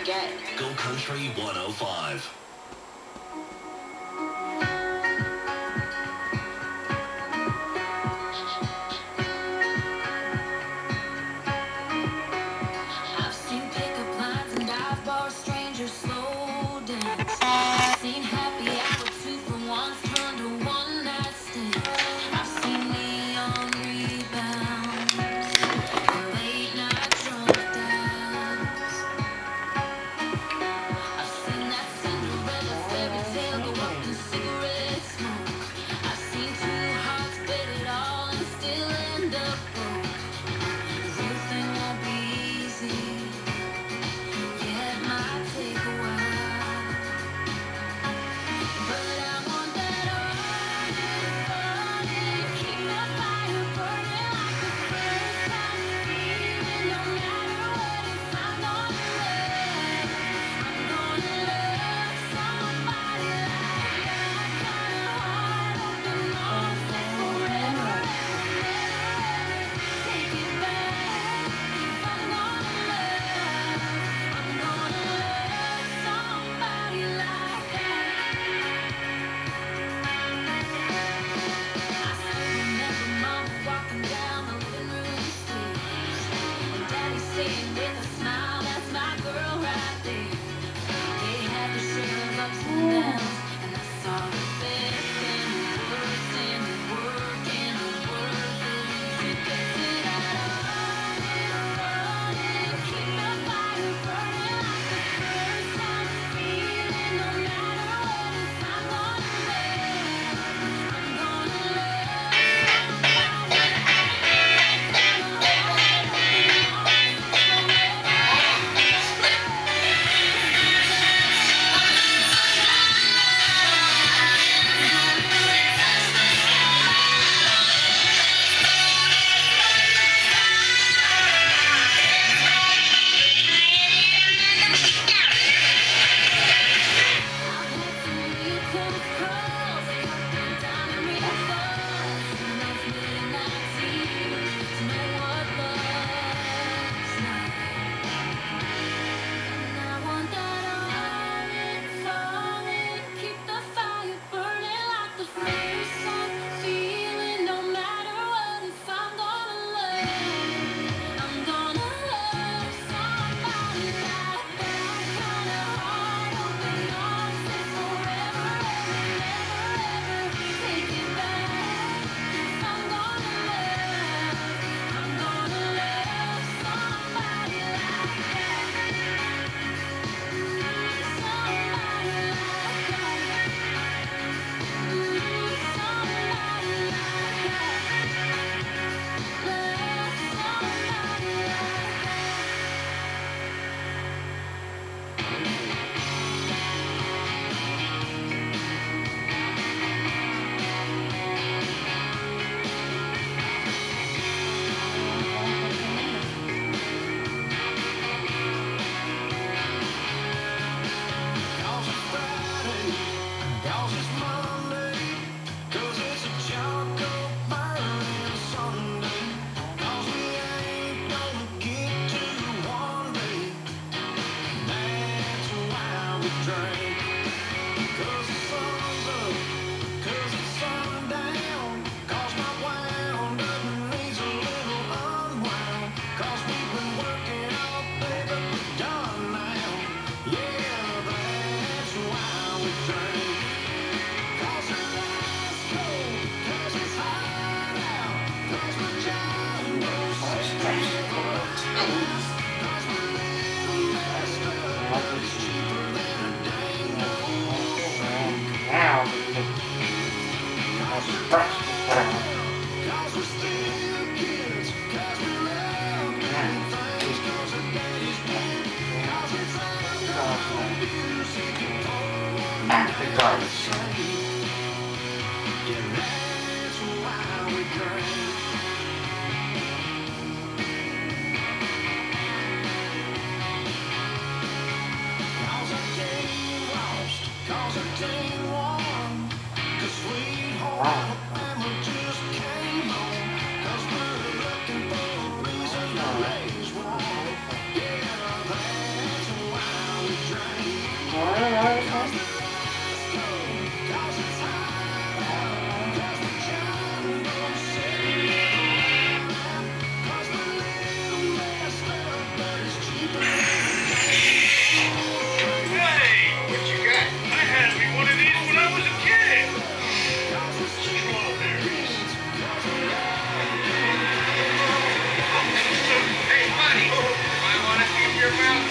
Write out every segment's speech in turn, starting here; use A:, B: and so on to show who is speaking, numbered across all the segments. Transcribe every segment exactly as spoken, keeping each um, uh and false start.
A: get.
B: Go Country one oh five.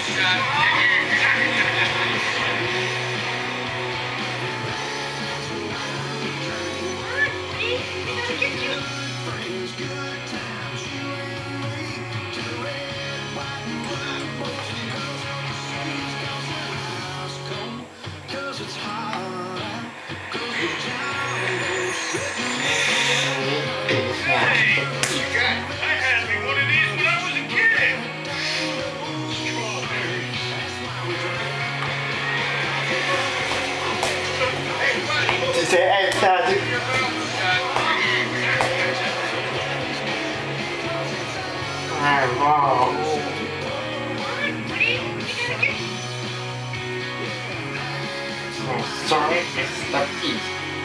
A: Hey, Patrick. Alright, wow. Oh, sorry, it's the teeth.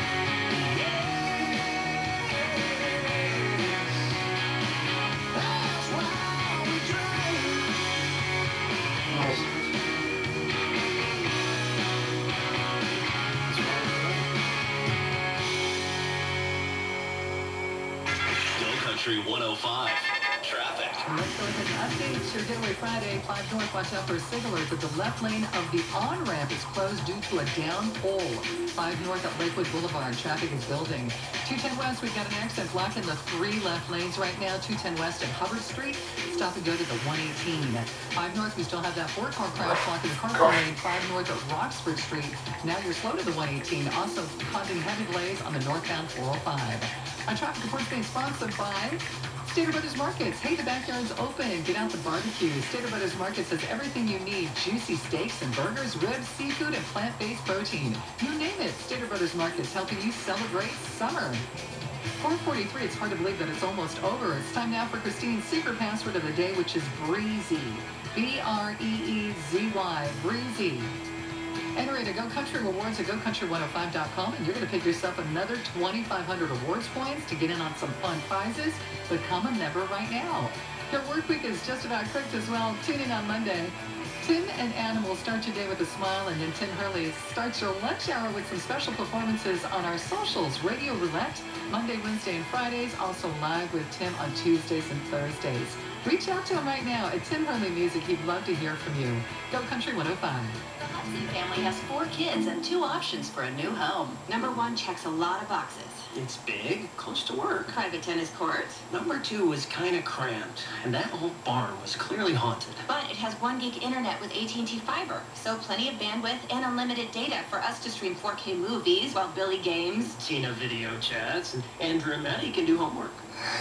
B: Country one oh five. Traffic.
C: Let's go ahead and update your Getaway Friday. five North, watch out for a signal alert that the left lane of the on-ramp is closed due to a down pole. five North at Lakewood Boulevard. Traffic is building. two ten West, we've got an accident blocking the three left lanes right now. two ten West at Hubbard Street. Stop and go to the one eighteen. five North, we still have that four-car crash blocking the carpool lane. five North at Roxford Street. Now you're slow to the one eighteen. Also causing heavy delays on the northbound four oh five. Our traffic report's being sponsored by Stater Brothers Markets. Hey, the backyard's open. Get out the barbecue. Stater Brothers Markets has everything you need. Juicy steaks and burgers, ribs, seafood, and plant-based protein. You name it. Stater Brothers Markets helping you celebrate summer. four forty-three, it's hard to believe that it's almost over. It's time now for Christine's secret password of the day, which is Breezy. B R E E Z Y. Breezy. Enter into Go Country Rewards at go country one oh five dot com, and you're going to pick yourself another twenty-five hundred awards points to get in on some fun prizes. Become a member right now. Your work week is just about cooked as well. Tune in on Monday. Tim and Anna will start your day with a smile, and then Tim Hurley starts your lunch hour with some special performances on our socials. Radio Roulette, Monday, Wednesday, and Fridays. Also live with Tim on Tuesdays and Thursdays. Reach out to him right now at Tim Hurley Music. He'd love to hear from you. Go Country one oh five.
D: The Hudson family has four kids and two options for a new home. Number one checks a lot of boxes.
E: It's big, close to work.
D: Private tennis court.
E: Number two was kind of cramped, and that old barn was clearly haunted.
D: But it has one gig internet with A T and T Fiber, so plenty of bandwidth and unlimited data for us to stream four K movies while Billy games.
E: Tina video chats, and Andrew and Maddie can do homework.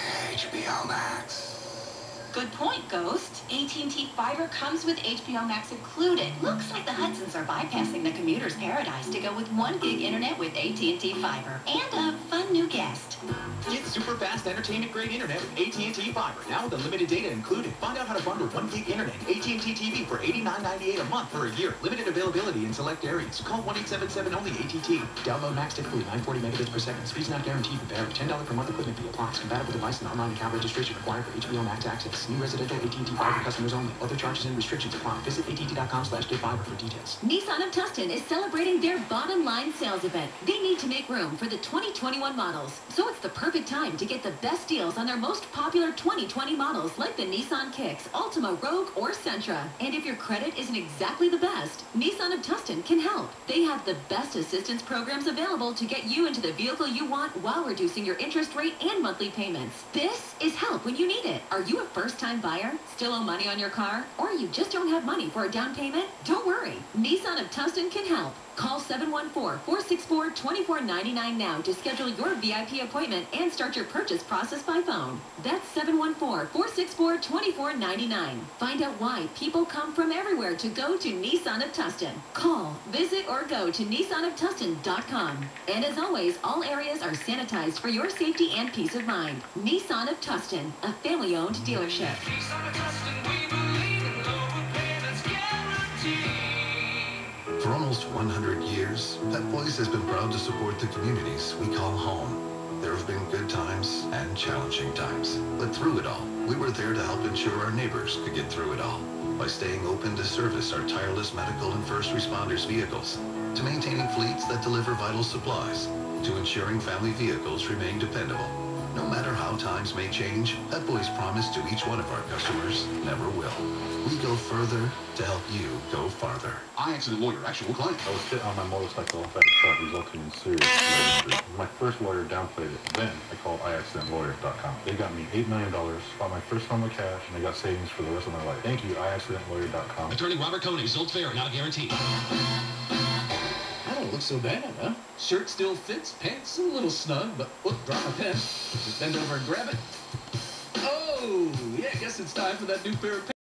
F: H B O Max.
D: Good point, Ghost. A T and T Fiber comes with H B O Max included. Looks like the Hudsons are bypassing the commuter's paradise to go with one gig internet with A T and T Fiber. And a fun new guest.
G: Get super fast entertainment-grade internet with A T and T Fiber. Now with unlimited data included. Find out how to bundle one gig internet and A T and T T V for eighty-nine ninety-eight a month for a year. Limited availability in select areas. Call one eight seven seven only A T T. Download max typically nine forty megabits per second. Speeds not guaranteed to vary. ten dollars per month equipment fee applies. Compatible device and online account registration required for H B O Max access. New residential A T and T Fiber customers only. Other charges and restrictions apply. Visit A T T dot com slash get fiber for details.
H: Nissan of Tustin is celebrating their bottom line sales event. They need to make room for the twenty twenty-one models. So it's the perfect time to get the best deals on their most popular twenty twenty models like the Nissan Kicks, Altima, Rogue, or Sentra. And if your credit isn't exactly the best, Nissan of Tustin can help. They have the best assistance programs available to get you into the vehicle you want while reducing your interest rate and monthly payments. This is help when you need it. Are you a first-time buyer? Still owe money on your car? Or you just don't have money for a down payment? Don't worry. Nissan of Tustin can help. Call seven one four, four six four, two four nine nine now to schedule your V I P appointment and start your purchase process by phone. That's seven one four, four six four, two four nine nine. Find out why people come from everywhere to go to Nissan of Tustin. Call, visit, or go to nissan of tustin dot com. And as always, all areas are sanitized for your safety and peace of mind. Nissan of Tustin, a family-owned dealership.
B: For almost one hundred years, Pep Boys has been proud to support the communities we call home. There have been good times and challenging times, but through it all, we were there to help ensure our neighbors could get through it all. By staying open to service our tireless medical and first responders vehicles, to maintaining fleets that deliver vital supplies, to ensuring family vehicles remain dependable. No matter how times may change, Pet Boys promise to each one of our customers never will. We go further to help you go farther.
I: I accident lawyer, actual client.
J: I was hit on my motorcycle by a truck, resulting in serious leg injury. My first lawyer downplayed it. Then I called i accident lawyer dot com. They got me eight million dollars, bought my first home with cash, and I got savings for the rest of my life. Thank you, i accident lawyer dot com.
E: Attorney Robert Coney, sold fair, not guaranteed.
G: That don't look so bad, huh? Shirt still fits, pants a little snug, but whoop, drop my pen. Just bend over and grab it. Oh, yeah, I guess it's time for that new pair of pants.